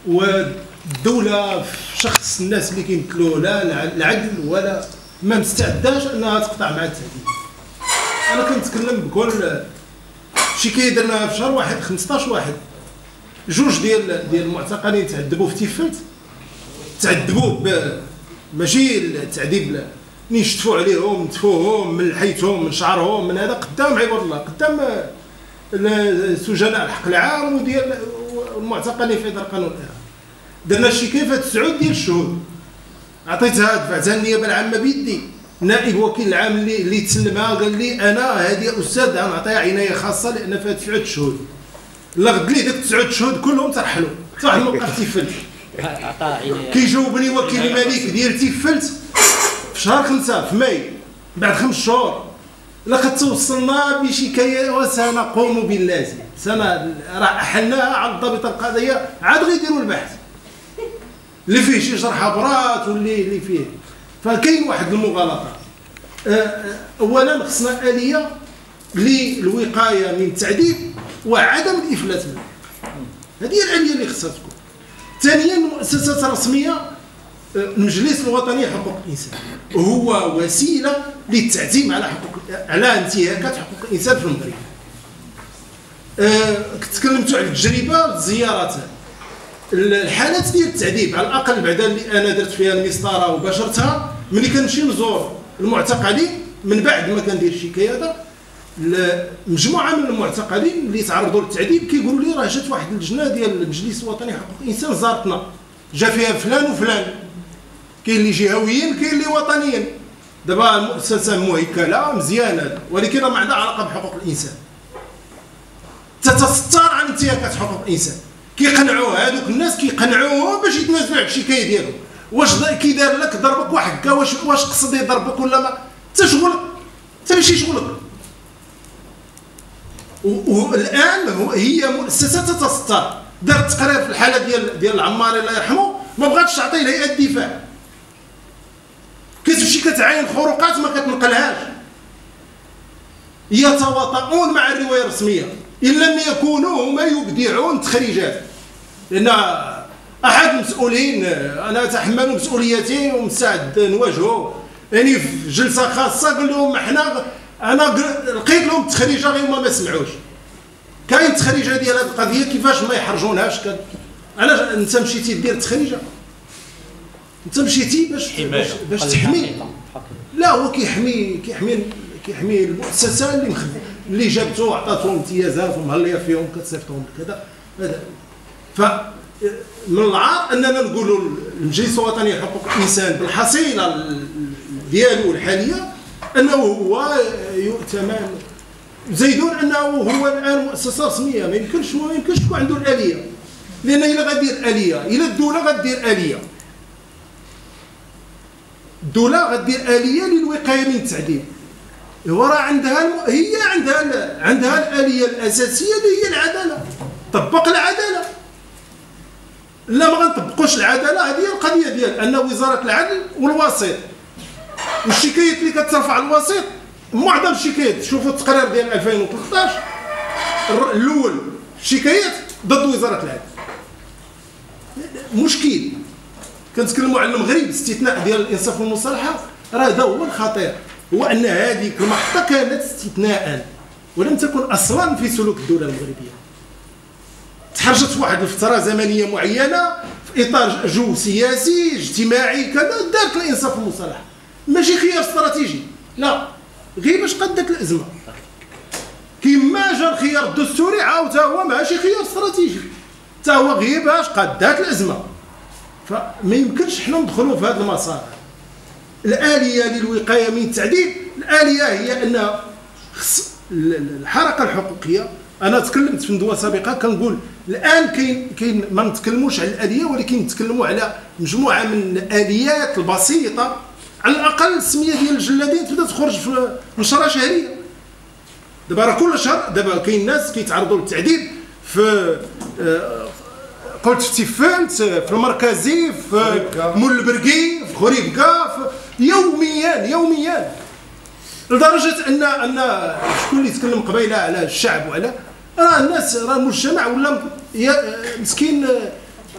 والدوله في شخص الناس اللي كيمثلوا لا العدل ولا ما مستعداش انها تقطع مع التعذيب. انا كنتكلم بكل شكايه درناها في شهر واحد 15 واحد، جوج ديال المعتقلين تعذبوا في تيفلت، تعذبوا ماشي التعذيب ملي شتفوا عليهم نتفوهم من لحيتهم من شعرهم من هذا قدام عباد الله، قدام سجناء الحق العام وديال المعتقلين في اطار قانون الارهاب. درنا شكايه في 9 ديال الشهود، عطيتها دفعتها النيابه العامه بيدي، نائب وكيل العام اللي تسلمها قال لي انا هذه استاذ غنعطيها عنايه خاصه لان فيها 9 شهود. لا غد لي داك 9 شهود كلهم ترحلوا حتى واحد ما بقى في تيفلت. كيجاوبني وكيل الملك ديال تيفلت في شهر 5 في ماي بعد 5 شهور، لقد توصلنا بشكايه وسنقوم باللازم، راه احلناها على الضابطه القضائيه عاد غيديروا البحث اللي فيه شي جرح برات واللي فيه. فكاين واحد المغالطه. اولا خصنا اليه للوقايه من التعذيب وعدم الافلات منه، هذه هي الاليه اللي خصها تكون. ثانيا المؤسسات الرسميه، المجلس الوطني لحقوق الانسان هو وسيله للتعتيم على انتهاكات حقوق الانسان في المغرب. تكلمتوا على التجربه والزيارات، الحالات ديال التعذيب على الاقل بعدا اللي انا درت فيها المسطره وباشرتها، ملي كنمشي نزور المعتقلين من بعد ما كندير الشكايه هذا، مجموعه من المعتقلين اللي تعرضوا للتعذيب كيقولوا لي راه جات واحد اللجنه ديال المجلس الوطني لحقوق الانسان زارتنا، جا فيها فلان وفلان، كاين اللي جهويين كاين اللي وطنيين. دابا المؤسسه مهيكله مزيانه ولكن ما عندها علاقه بحقوق الانسان، تتستر عن انتهاكات حقوق الانسان. كيقنعوا هذوك الناس كيقنعوهم باش يتنازلوا على الشكايه ديالهم. واش كي دار لك ضربك واحد هكا واش قصد يضربك ولا ما؟ انت شغلك، انت ماشي شغلك. والان هي مؤسسه تتستر، دارت تقرير في الحاله ديال العماري الله يرحمه ما بغاتش تعطي لهيئه الدفاع، كتمشي كتعاين خروقات ما كتنقلهاش. يتواطؤون مع الروايه الرسميه ان لم يكونوا هما يبدعون تخريجات، لان احد المسؤولين انا اتحمل مسؤوليتي ومستعد نواجهه، يعني في جلسه خاصه قال لهم انا لقيت لهم التخريجه غير هما ما سمعوش. كاين التخريجه ديال هذه القضيه كيفاش ما يحرجونهاش. علاش انت مشيتي دير التخريجه؟ انت مشيتي باش تحمي. لا هو كيحمي المؤسسه اللي جابته وعطاتهم امتيازات ومهليه فيهم كتصيفطهم كذا. فمن العار اننا نقولوا المجلس الوطني لحقوق الانسان بالحصيله ديالو الحاليه انه هو يؤتمن، زيدون انه هو الان مؤسسه رسميه. ما يمكنش تكون عنده الاليه، لان الا غدير اليه، الا الدوله غدير اليه، الدوله غدير اليه للوقايه من التعذيب. هو راه عندها الاليه الاساسيه اللي هي العداله. طبق العداله. لا ما غنطبقوش العداله، هذه هي القضيه ديال ان وزاره العدل والوسيط والشكايات اللي كترفع الوسيط، معظم الشكايات شوفوا التقرير ديال 2013 الاول الشكايات ضد وزاره العدل. مشكل كنتكلموا على المغرب، الاستثناء ديال الانصاف والمصالحه راه هذا هو الخطير، هو ان هذه المحطه كانت استثناء ولم تكن اصلا في سلوك الدوله المغربيه. تحرجت في واحد الفتره زمنيه معينه في اطار جو سياسي اجتماعي كذا، دارت الانصاف والمصالحه، ماشي خيار استراتيجي، لا غير باش قدت الازمه. كيما جا الخيار الدستوري عاود تا هو ماشي خيار استراتيجي، تا هو غير باش قدات الازمه. فما يمكنش حنا ندخلوا في هذا المسار. الاليه للوقايه من التعذيب، الاليه هي ان الحركه الحقوقيه. انا تكلمت في ندوه سابقه كنقول الان كاين ما نتكلموش على الاليه، ولكن نتكلموا على مجموعه من الاليات البسيطه، على الاقل السميه ديال الجلادين تبدا تخرج في نشره شهريه. دابا راه كل شهر دابا كاين ناس كيتعرضوا للتعذيب في قلت في تيفلت، في المركزي، في مول البرقي، في خريبكا، يوميا لدرجه ان شكون اللي يتكلم قبيله على الشعب وعلى راه الناس، راه المجتمع ولا مسكين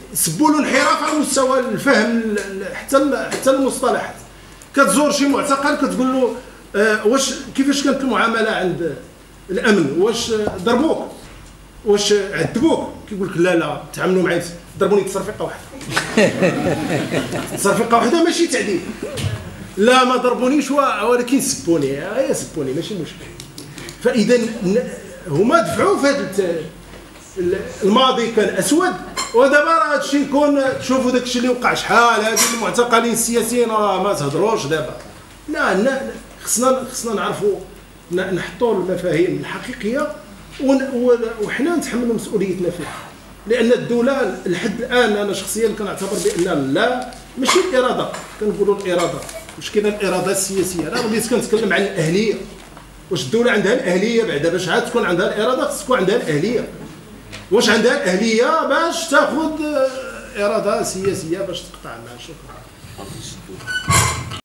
سبوا له انحراف على مستوى الفهم حتى المصطلحات. كتزور شي معتقل كتقول له واش كيفاش كانت المعامله عند الامن، واش ضربوك، واش عذبوك؟ كيقول لك لا تعاملوا معايا ضربوني تصرفيقه واحده. تصرفيقه واحده ماشي تعذيب. لا ما ضربونيش ولكن سبوني، سبوني ماشي مشكل. فاذا هما دفعوا في هذا الماضي كان اسود، ودابا راه هذا الشيء يكون تشوفوا داك الشيء اللي وقع شحال. هاد المعتقلين السياسيين راه ما تهضروش دابا. لا خصنا نعرفوا نحطوا المفاهيم الحقيقيه وحنا نتحملوا مسؤوليتنا فيها. لان الدوله لحد الان انا شخصيا كنعتبر بان لا ماشي الاراده، كنقولوا الاراده واش كاينه الاراده السياسيه. انا بديت كنتكلم عن الاهليه، واش الدوله عندها الاهليه بعدا باش عاد تكون عندها الاراده؟ خص تكون عندها الاهليه. واش عندها الاهليه باش تاخذ اراده سياسيه باش تقطع معها؟ شكرا.